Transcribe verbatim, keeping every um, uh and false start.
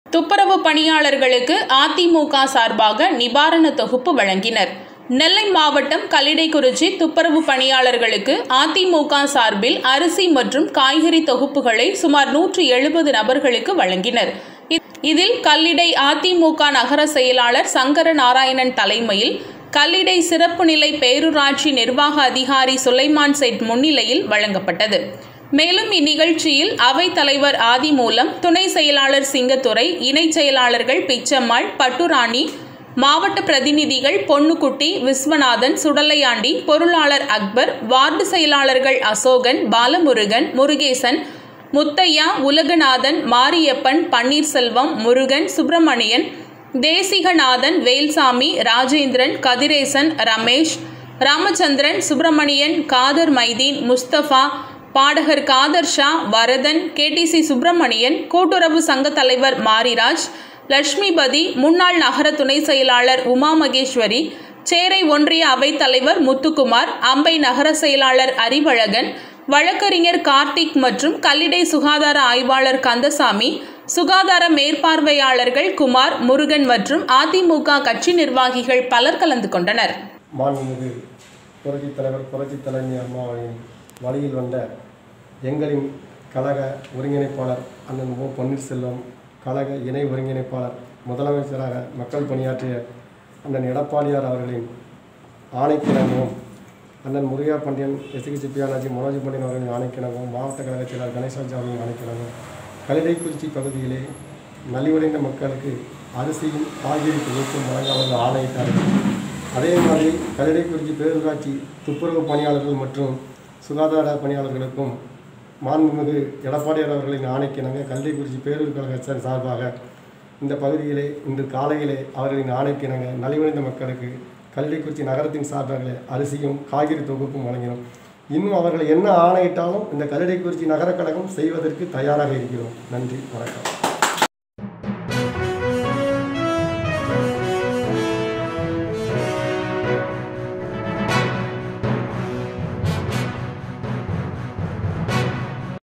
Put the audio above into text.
துப்புரவு பணியாளர்களுக்கு அதிமுக சார்பாக நிவாரண தொகுப்பு வழங்கினர். நெல்லை மாவட்டம் கல்லிடைக்குறிச்சி துப்புரவு பணியாளர்களுக்கு அதிமுக சார்பில் அரிசி மற்றும் காய்கறி தொகுப்புகளை சுமார் நூற்று எழுபது நபர்களுக்கு வழங்கினர். இதில் கல்லிடை அதிமுக நகர செயலாளர் சங்கர நாராயணன் தலைமையில் கல்லிடை சிறப்பு நிலை பேரூராட்சி நிர்வாக அதிகாரி சுலைமான் சேட் முன்னிலையில் வழங்கப்பட்டது. மேலும் இந்நிகழ்ச்சியில் அவைத் தலைவர் ஆதிமூலம், துணை செயலாளர் சிங்கத்துரை, இணை செயலாளர்கள் பிச்சம்மாள், பட்டுராணி, மாவட்ட பிரதிநிதிகள் பொன்னுக்குட்டி, விஸ்வநாதன், சுடலையாண்டி, பொருளாளர் அக்பர், வார்டு செயலாளர்கள் அசோகன், பாலமுருகன், முருகேசன், முத்தையா, உலகநாதன், மாரியப்பன், பன்னீர்செல்வம், முருகன், சுப்பிரமணியன், தேசிகநாதன், வேல்சாமி, ராஜேந்திரன், கதிரேசன், ரமேஷ், ராமச்சந்திரன், சுப்பிரமணியன், காதர் மைதீன், முஸ்தபா, பாடகர் காதர் ஷா, வரதன், கேடிசி சுப்பிரமணியன், கூட்டுறவு சங்க தலைவர் மாரிராஜ், லட்சுமிபதி, முன்னாள் நகர துணை செயலாளர் உமா மகேஸ்வரி, சேரை ஒன்றிய அவைத் தலைவர் முத்துக்குமார், அம்பை நகர செயலாளர் அறிவழகன், வழக்கறிஞர் கார்த்திக் மற்றும் கல்லிடை சுகாதார ஆய்வாளர் கந்தசாமி, சுகாதார மேற்பார்வையாளர்கள் குமார், முருகன் மற்றும் அதிமுக கட்சி நிர்வாகிகள் பலர் கலந்து கொண்டனர். மாண்புமிகு புரட்சித் தலைவர் புரட்சித் தலைமை அம்மாவின் வழியில் வந்த எங்களின் கழக ஒருங்கிணைப்பாளர் அண்ணன் ஓ பன்னீர்செல்வம், கழக இணை ஒருங்கிணைப்பாளர், முதலமைச்சராக மக்கள் பணியாற்றிய அண்ணன் எடப்பாடியார் அவர்களின் ஆணைக்கிணங்கவும், அண்ணன் முருகா பாண்டியன், எஸ்கி சிப்பியானாஜி, மனோஜ் பாண்டியன் அவர்களின் ஆணைக்கிணங்கவும், மாவட்ட கழக செயலாளர் கணேசராஜ் அவர்களின் ஆணைக்கிணங்கவும் கல்லிடைக்குறிச்சி பகுதியிலே நலிவடைந்த மக்களுக்கு அரிசியும் காய்கறி தொகுப்பும் வழங்க அவர்கள் ஆணையிட்டார்கள். அதே மாதிரி கல்லிடைக்குறிச்சி பேரூராட்சி துப்புரவு பணியாளர்கள் மற்றும் சுகாதார பணியாளர்களுக்கும் மாண்புமிகு எடப்பாடியார் அவர்களின் ஆணைக்கிணங்க கல்லிடைக்குறிச்சி பேரூர் கழக சார்பாக இந்த பகுதியிலே இன்று காலையிலே அவர்களின் ஆணைக்கிணங்க நலிவடைந்த மக்களுக்கு கல்லிடைக்குறிச்சி நகரத்தின் சார்பாக அரிசியும் காய்கறி தொகுப்பும் வழங்கினோம். இன்னும் அவர்கள் என்ன ஆணையிட்டாலும் இந்த கல்லிடைக்குறிச்சி நகர கழகம் செய்வதற்கு தயாராக இருக்கிறோம். நன்றி, வணக்கம்.